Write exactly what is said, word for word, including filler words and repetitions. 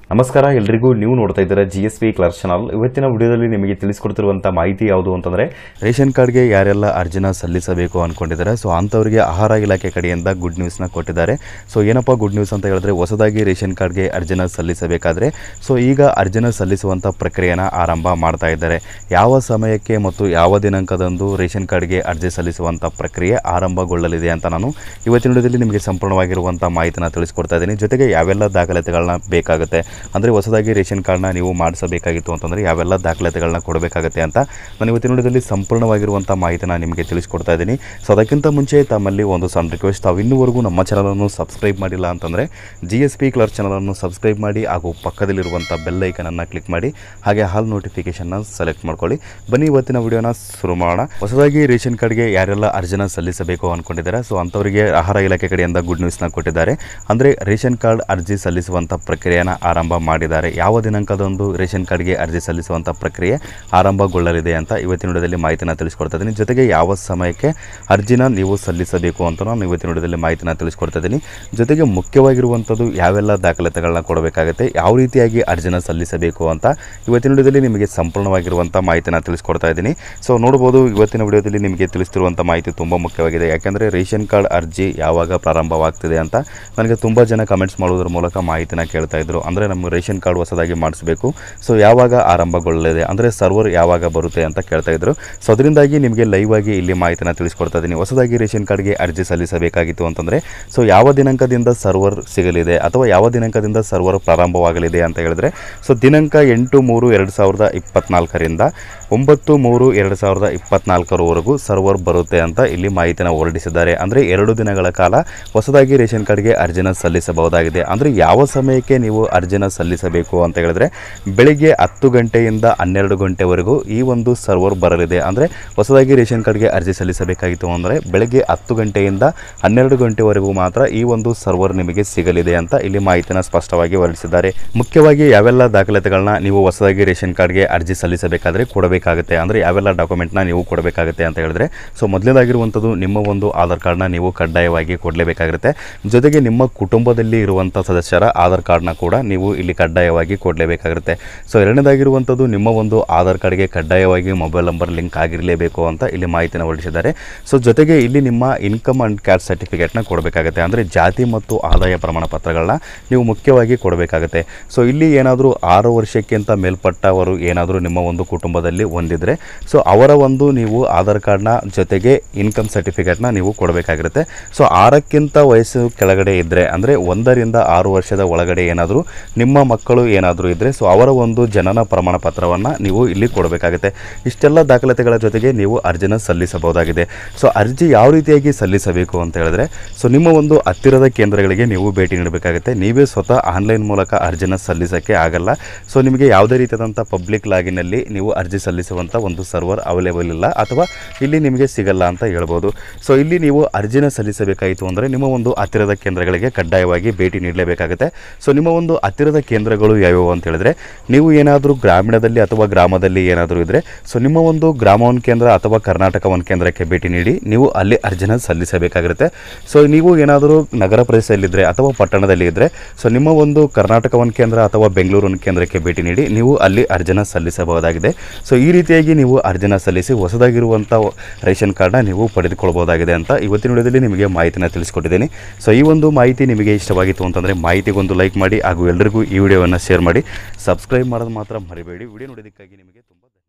ನಮಸ್ಕಾರ ಎಲ್ಲರಿಗೂ, ನೀವು ನೋಡ್ತಾ ಇದ್ದೀರಾ G S P clerk channel. ಇವತ್ತಿನ ವಿಡಿಯೋದಲ್ಲಿ ನಿಮಗೆ ತಿಳಿಸಿಕೊಡ್ತಿರುವಂಥ ಮಾಹಿತಿ ಯಾವುದು ಅಂತಂದರೆ, ರೇಷನ್ ಕಾರ್ಡ್ಗೆ ಯಾರೆಲ್ಲ ಅರ್ಜಿನ ಸಲ್ಲಿಸಬೇಕು ಅಂದ್ಕೊಂಡಿದ್ದಾರೆ ಸೊ ಅಂಥವರಿಗೆ ಆಹಾರ ಇಲಾಖೆ ಕಡೆಯಿಂದ ಗುಡ್ ನ್ಯೂಸ್ನ ಕೊಟ್ಟಿದ್ದಾರೆ. ಸೊ ಏನಪ್ಪ ಗುಡ್ ನ್ಯೂಸ್ ಅಂತ ಹೇಳಿದ್ರೆ, ಹೊಸದಾಗಿ ರೇಷನ್ ಕಾರ್ಡ್ಗೆ ಅರ್ಜಿನ ಸಲ್ಲಿಸಬೇಕಾದ್ರೆ ಸೊ ಈಗ ಅರ್ಜಿನ ಸಲ್ಲಿಸುವಂಥ ಪ್ರಕ್ರಿಯೆನ ಆರಂಭ ಮಾಡ್ತಾ ಇದ್ದಾರೆ. ಯಾವ ಸಮಯಕ್ಕೆ ಮತ್ತು ಯಾವ ದಿನಾಂಕದಂದು ರೇಷನ್ ಕಾರ್ಡ್ಗೆ ಅರ್ಜಿ ಸಲ್ಲಿಸುವಂಥ ಪ್ರಕ್ರಿಯೆ ಆರಂಭಗೊಳ್ಳಲಿದೆ ಅಂತ ನಾನು ಇವತ್ತಿನ ವಿಡಿಯೋದಲ್ಲಿ ನಿಮಗೆ ಸಂಪೂರ್ಣವಾಗಿರುವಂಥ ಮಾಹಿತಿನ ತಿಳಿಸ್ಕೊಡ್ತಾ ಇದ್ದೀನಿ. ಜೊತೆಗೆ ಯಾವೆಲ್ಲ ದಾಖಲಾತಿಗಳನ್ನ ಬೇಕಾಗುತ್ತೆ ಅಂದರೆ ಹೊಸದಾಗಿ ರೇಷನ್ ಕಾರ್ಡ್ನ ನೀವು ಮಾಡಿಸಬೇಕಾಗಿತ್ತು ಅಂತಂದರೆ ಯಾವೆಲ್ಲ ದಾಖಲಾತಿಗಳನ್ನ ಕೊಡಬೇಕಾಗುತ್ತೆ ಅಂತ ನಾನು ಇವತ್ತಿನ ವಿಡಿಯೋದಲ್ಲಿ ಸಂಪೂರ್ಣವಾಗಿರುವಂಥ ಮಾಹಿತಿನ ನಿಮಗೆ ತಿಳಿಸ್ಕೊಡ್ತಾ ಇದ್ದೀನಿ. ಸೊ ಅದಕ್ಕಿಂತ ಮುಂಚೆ ತಮ್ಮಲ್ಲಿ ಒಂದು ಸಣ್ಣ ರಿಕ್ವೆಸ್ಟ್, ತಾವು ಇನ್ನೂವರೆಗೂ ನಮ್ಮ ಚಾನಲನ್ನು ಸಬ್ಸ್ಕ್ರೈಬ್ ಮಾಡಿಲ್ಲ ಅಂತಂದರೆ ಜಿ ಎಸ್ ಪಿ ಕ್ಲರ್ಕ್ ಚಾನಲನ್ನು ಸಬ್ಸ್ಕ್ರೈಬ್ ಮಾಡಿ ಹಾಗೂ ಪಕ್ಕದಲ್ಲಿರುವಂಥ ಬೆಲ್ ಐಕನನ್ನು ಕ್ಲಿಕ್ ಮಾಡಿ ಹಾಗೆ ಹಾಲ್ ನೋಟಿಫಿಕೇಷನ್ನ ಸೆಲೆಕ್ಟ್ ಮಾಡ್ಕೊಳ್ಳಿ. ಬನ್ನಿ ಇವತ್ತಿನ ವಿಡಿಯೋನ ಶುರು ಮಾಡೋಣ. ಹೊಸದಾಗಿ ರೇಷನ್ ಕಾರ್ಡ್ಗೆ ಯಾರೆಲ್ಲ ಅರ್ಜಿನ ಸಲ್ಲಿಸಬೇಕು ಅಂದ್ಕೊಂಡಿದ್ದಾರೆ ಸೊ ಅಂಥವರಿಗೆ ಆಹಾರ ಇಲಾಖೆ ಕಡೆಯಿಂದ ಗುಡ್ ನ್ಯೂಸ್ನ ಕೊಟ್ಟಿದ್ದಾರೆ. ಅಂದರೆ ರೇಷನ್ ಕಾರ್ಡ್ ಅರ್ಜಿ ಸಲ್ಲಿಸುವಂಥ ಪ್ರಕ್ರಿಯೆನ ಆರಂಭ ಮಾಡಿದ್ದಾರೆ. ಯಾವ ದಿನಾಂಕದಂದು ರೇಷನ್ ಕಾರ್ಡ್ಗೆ ಅರ್ಜಿ ಸಲ್ಲಿಸುವಂಥ ಪ್ರಕ್ರಿಯೆ ಆರಂಭಗೊಳ್ಳಲಿದೆ ಅಂತ ಇವತ್ತಿನ ವಿಡಿಯೋದಲ್ಲಿ ಮಾಹಿತಿನ ತಿಳಿಸ್ಕೊಡ್ತಾ ಇದ್ದೀನಿ. ಜೊತೆಗೆ ಯಾವ ಸಮಯಕ್ಕೆ ಅರ್ಜಿನ ನೀವು ಸಲ್ಲಿಸಬೇಕು ಅಂತ ನಾನು ಇವತ್ತಿನ ವಿಡಿಯೋದಲ್ಲಿ ಮಾಹಿತಿನ ತಿಳಿಸ್ಕೊಡ್ತಾ ಇದ್ದೀನಿ. ಜೊತೆಗೆ ಮುಖ್ಯವಾಗಿರುವಂಥದ್ದು ಯಾವೆಲ್ಲ ದಾಖಲಾತಿಗಳನ್ನ ಕೊಡಬೇಕಾಗುತ್ತೆ, ಯಾವ ರೀತಿಯಾಗಿ ಅರ್ಜಿನ ಸಲ್ಲಿಸಬೇಕು ಅಂತ ಇವತ್ತಿನ ವಿಡಿಯೋದಲ್ಲಿ ನಿಮಗೆ ಸಂಪೂರ್ಣವಾಗಿರುವಂಥ ಮಾಹಿತಿನ ತಿಳಿಸ್ಕೊಡ್ತಾ ಇದ್ದೀನಿ. ಸೊ ನೋಡ್ಬೋದು, ಇವತ್ತಿನ ವಿಡಿಯೋದಲ್ಲಿ ನಿಮಗೆ ತಿಳಿಸ್ತಿರುವಂಥ ಮಾಹಿತಿ ತುಂಬ ಮುಖ್ಯವಾಗಿದೆ. ಯಾಕೆಂದರೆ ರೇಷನ್ ಕಾರ್ಡ್ ಅರ್ಜಿ ಯಾವಾಗ ಪ್ರಾರಂಭವಾಗ್ತಿದೆ ಅಂತ ನನಗೆ ತುಂಬ ಜನ ಕಮೆಂಟ್ಸ್ ಮಾಡೋದ್ರ ಮೂಲಕ ಮಾಹಿತಿನ ಕೇಳ್ತಾ ಇದ್ರು. ಅಂದರೆ ನಮ್ಮ ರೇಷನ್ ಕಾರ್ಡ್ ಹೊಸದಾಗಿ ಮಾಡಿಸಬೇಕು, ಸೊ ಯಾವಾಗ ಆರಂಭಗೊಳ್ಳಲಿದೆ ಅಂದರೆ ಸರ್ವರ್ ಯಾವಾಗ ಬರುತ್ತೆ ಅಂತ ಕೇಳ್ತಾ ಇದ್ರು. ಸೊ ಅದರಿಂದಾಗಿ ನಿಮಗೆ ಲೈವ್ ಆಗಿ ಇಲ್ಲಿ ಮಾಹಿತಿನ ತಿಳಿಸ್ಕೊಡ್ತಾ ಇದ್ದೀನಿ. ಹೊಸದಾಗಿ ರೇಷನ್ ಕಾರ್ಡ್ಗೆ ಅರ್ಜಿ ಸಲ್ಲಿಸಬೇಕಾಗಿತ್ತು ಅಂತಂದರೆ ಸೊ ಯಾವ ದಿನಾಂಕದಿಂದ ಸರ್ವರ್ ಸಿಗಲಿದೆ ಅಥವಾ ಯಾವ ದಿನಾಂಕದಿಂದ ಸರ್ವರ್ ಪ್ರಾರಂಭವಾಗಲಿದೆ ಅಂತ ಹೇಳಿದ್ರೆ, ಸೊ ದಿನಾಂಕ ಎಂಟು ಮೂರು ಎರಡು ಸಾವಿರದ ಇಪ್ಪತ್ನಾಲ್ಕರಿಂದ ಒಂಬತ್ತು ಮೂರು ಎರಡು ಸಾವಿರದ ಇಪ್ಪತ್ನಾಲ್ಕರವರೆಗೂ ಸರ್ವರ್ ಬರುತ್ತೆ ಅಂತ ಇಲ್ಲಿ ಮಾಹಿತಿನ ಹೊರಡಿಸಿದ್ದಾರೆ. ಅಂದರೆ ಎರಡು ದಿನಗಳ ಕಾಲ ಹೊಸದಾಗಿ ರೇಷನ್ ಕಾರ್ಡ್ಗೆ ಅರ್ಜಿನ ಸಲ್ಲಿಸಬಹುದಾಗಿದೆ. ಅಂದರೆ ಯಾವ ಸಮಯಕ್ಕೆ ನೀವು ಅರ್ಜಿನ ಸಲ್ಲಿಸಬೇಕು ಅಂತ ಹೇಳಿದ್ರೆ, ಬೆಳಿಗ್ಗೆ ಹತ್ತು ಗಂಟೆಯಿಂದ ಹನ್ನೆರಡು ಗಂಟೆವರೆಗೂ ಈ ಒಂದು ಸರ್ವರ್ ಬರಲಿದೆ. ಅಂದರೆ ಹೊಸದಾಗಿ ರೇಷನ್ ಕಾರ್ಡ್ಗೆ ಅರ್ಜಿ ಸಲ್ಲಿಸಬೇಕಾಗಿತ್ತು ಅಂದರೆ ಬೆಳಗ್ಗೆ ಹತ್ತು ಗಂಟೆಯಿಂದ ಹನ್ನೆರಡು ಗಂಟೆವರೆಗೂ ಮಾತ್ರ ಈ ಒಂದು ಸರ್ವರ್ ನಿಮಗೆ ಸಿಗಲಿದೆ ಅಂತ ಇಲ್ಲಿ ಮಾಹಿತಿನ ಸ್ಪಷ್ಟವಾಗಿ ಹೊರಡಿಸಿದ್ದಾರೆ. ಮುಖ್ಯವಾಗಿ ಯಾವೆಲ್ಲ ದಾಖಲಾತಿಗಳನ್ನ ನೀವು ಹೊಸದಾಗಿ ರೇಷನ್ ಕಾರ್ಡ್ಗೆ ಅರ್ಜಿ ಸಲ್ಲಿಸಬೇಕಾದ್ರೆ ಕೊಡಬೇಕಾಗುತ್ತೆ, ಅಂದರೆ ಯಾವೆಲ್ಲ ಡಾಕ್ಯುಮೆಂಟ್ನ ನೀವು ಕೊಡಬೇಕಾಗುತ್ತೆ ಅಂತ ಹೇಳಿದ್ರೆ, ಸೊ ಮೊದಲನೇದಾಗಿರುವಂಥದ್ದು ನಿಮ್ಮ ಒಂದು ಆಧಾರ್ ಕಾರ್ಡ್ನ ನೀವು ಕಡ್ಡಾಯವಾಗಿ ಕೊಡಲೇಬೇಕಾಗಿರುತ್ತೆ. ಜೊತೆಗೆ ನಿಮ್ಮ ಕುಟುಂಬದಲ್ಲಿ ಇರುವಂಥ ಸದಸ್ಯರ ಆಧಾರ್ ಕಾರ್ಡ್ನ ಕೂಡ ನೀವು ಇಲ್ಲಿ ಕಡ್ಡಾಯವಾಗಿ ಕೊಡಲೇಬೇಕಾಗಿರುತ್ತೆ. ಸೊ ಎರಡನೇದಾಗಿರುವಂಥದ್ದು ನಿಮ್ಮ ಒಂದು ಆಧಾರ್ ಕಾರ್ಡ್ಗೆ ಕಡ್ಡಾಯವಾಗಿ ಮೊಬೈಲ್ ನಂಬರ್ ಲಿಂಕ್ ಆಗಿರಲೇಬೇಕು ಅಂತ ಇಲ್ಲಿ ಮಾಹಿತಿನ ಹೊರಡಿಸಿದ್ದಾರೆ. ಸೊ ಜೊತೆಗೆ ಇಲ್ಲಿ ನಿಮ್ಮ ಇನ್ಕಮ್ ಆ್ಯಂಡ್ ಕ್ಯಾಸ್ಟ್ ಸರ್ಟಿಫಿಕೇಟ್ನ ಕೊಡಬೇಕಾಗುತ್ತೆ, ಅಂದರೆ ಜಾತಿ ಮತ್ತು ಆದಾಯ ಪ್ರಮಾಣ ಪತ್ರಗಳನ್ನ ನೀವು ಮುಖ್ಯವಾಗಿ ಕೊಡಬೇಕಾಗುತ್ತೆ. ಸೊ ಇಲ್ಲಿ ಏನಾದರೂ ಆರು ವರ್ಷಕ್ಕಿಂತ ಮೇಲ್ಪಟ್ಟವರು ಏನಾದರೂ ನಿಮ್ಮ ಒಂದು ಕುಟುಂಬದಲ್ಲಿ ಹೊಂದಿದ್ರೆ ಸೊ ಅವರ ಒಂದು ನೀವು ಆಧಾರ್ ಕಾರ್ಡ್ನ ಜೊತೆಗೆ ಇನ್ಕಮ್ ಸರ್ಟಿಫಿಕೇಟ್ನ ನೀವು ಕೊಡಬೇಕಾಗಿರುತ್ತೆ. ಸೊ ಆರಕ್ಕಿಂತ ವಯಸ್ಸು ಕೆಳಗಡೆ ಇದ್ದರೆ ಅಂದರೆ ಒಂದರಿಂದ ಆರು ವರ್ಷದ ಒಳಗಡೆ ಏನಾದರೂ ನಿಮ್ಮ ಮಕ್ಕಳು ಏನಾದರೂ ಇದ್ದರೆ ಸೊ ಅವರ ಒಂದು ಜನನ ಪ್ರಮಾಣ ಪತ್ರವನ್ನು ನೀವು ಇಲ್ಲಿ ಕೊಡಬೇಕಾಗುತ್ತೆ. ಇಷ್ಟೆಲ್ಲ ದಾಖಲಾತಿಗಳ ಜೊತೆಗೆ ನೀವು ಅರ್ಜಿನ ಸಲ್ಲಿಸಬಹುದಾಗಿದೆ. ಸೊ ಅರ್ಜಿ ಯಾವ ರೀತಿಯಾಗಿ ಸಲ್ಲಿಸಬೇಕು ಅಂತ ಹೇಳಿದ್ರೆ, ಸೊ ನಿಮ್ಮ ಒಂದು ಹತ್ತಿರದ ಕೇಂದ್ರಗಳಿಗೆ ನೀವು ಭೇಟಿ ನೀಡಬೇಕಾಗುತ್ತೆ. ನೀವೇ ಸ್ವತಃ ಆನ್ಲೈನ್ ಮೂಲಕ ಅರ್ಜಿನ ಸಲ್ಲಿಸೋಕ್ಕೆ ಆಗಲ್ಲ. ಸೊ ನಿಮಗೆ ಯಾವುದೇ ರೀತಿಯಾದಂಥ ಪಬ್ಲಿಕ್ ಲಾಗಿನಲ್ಲಿ ನೀವು ಅರ್ಜಿ ಸಲ್ಲಿಸುವಂಥ ಒಂದು ಸರ್ವರ್ ಅವೈಲೇಬಲ್ ಇಲ್ಲ ಅಥವಾ ಇಲ್ಲಿ ನಿಮಗೆ ಸಿಗಲ್ಲ ಅಂತ ಹೇಳ್ಬೋದು. ಸೊ ಇಲ್ಲಿ ನೀವು ಅರ್ಜಿನ ಸಲ್ಲಿಸಬೇಕಾಯಿತು ಅಂದರೆ ನಿಮ್ಮ ಒಂದು ಹತ್ತಿರದ ಕೇಂದ್ರಗಳಿಗೆ ಕಡ್ಡಾಯವಾಗಿ ಭೇಟಿ ನೀಡಲೇಬೇಕಾಗುತ್ತೆ. ಸೊ ನಿಮ್ಮ ಒಂದು ಹತ್ತಿರದ ಕೇಂದ್ರಗಳು ಯಾವ್ಯಾವು ಅಂತ ಹೇಳಿದ್ರೆ, ನೀವು ಏನಾದರೂ ಗ್ರಾಮೀಣದಲ್ಲಿ ಅಥವಾ ಗ್ರಾಮದಲ್ಲಿ ಏನಾದರೂ ಇದ್ದರೆ ಸೊ ನಿಮ್ಮ ಒಂದು ಗ್ರಾಮ ಒಂದು ಕೇಂದ್ರ ಅಥವಾ ಕರ್ನಾಟಕ ಒಂದು ಕೇಂದ್ರಕ್ಕೆ ಭೇಟಿ ನೀಡಿ ನೀವು ಅಲ್ಲಿ ಅರ್ಜಿನ ಸಲ್ಲಿಸಬೇಕಾಗಿರುತ್ತೆ. ಸೊ ನೀವು ಏನಾದರೂ ನಗರ ಪ್ರದೇಶದಲ್ಲಿದ್ದರೆ ಅಥವಾ ಪಟ್ಟಣದಲ್ಲಿ ಇದ್ದರೆ ಸೊ ನಿಮ್ಮ ಒಂದು ಕರ್ನಾಟಕ ಒಂದು ಕೇಂದ್ರ ಅಥವಾ ಬೆಂಗಳೂರು ಒಂದು ಕೇಂದ್ರಕ್ಕೆ ಭೇಟಿ ನೀಡಿ ನೀವು ಅಲ್ಲಿ ಅರ್ಜಿನ ಸಲ್ಲಿಸಬಹುದಾಗಿದೆ. ಸೊ ಈ ರೀತಿಯಾಗಿ ನೀವು ಅರ್ಜಿನ ಸಲ್ಲಿಸಿ ಹೊಸದಾಗಿರುವಂಥ ರೇಷನ್ ಕಾರ್ಡ್ನ ನೀವು ಪಡೆದುಕೊಳ್ಬಹುದಾಗಿದೆ ಅಂತ ಇವತ್ತಿನ ವಿಡಿಯೋದಲ್ಲಿ ನಿಮಗೆ ಮಾಹಿತಿನ ತಿಳಿಸ್ಕೊಟ್ಟಿದ್ದೀನಿ. ಸೊ ಈ ಒಂದು ಮಾಹಿತಿ ನಿಮಗೆ ಇಷ್ಟವಾಗಿತ್ತು ಅಂತಂದರೆ ಮಾಹಿತಿಗೊಂದು ಲೈಕ್ ಮಾಡಿ ಹಾಗೂ ಎಲ್ಲರಿಗೂ ಈ ವಿಡಿಯೋವನ್ನು ಶೇರ್ ಮಾಡಿ. ಸಬ್ಸ್ಕ್ರೈಬ್ ಮಾಡೋದು ಮಾತ್ರ ಮರಿಬೇಡಿ. ವಿಡಿಯೋ ನೋಡೋದಕ್ಕಾಗಿ ನಿಮಗೆ ತುಂಬ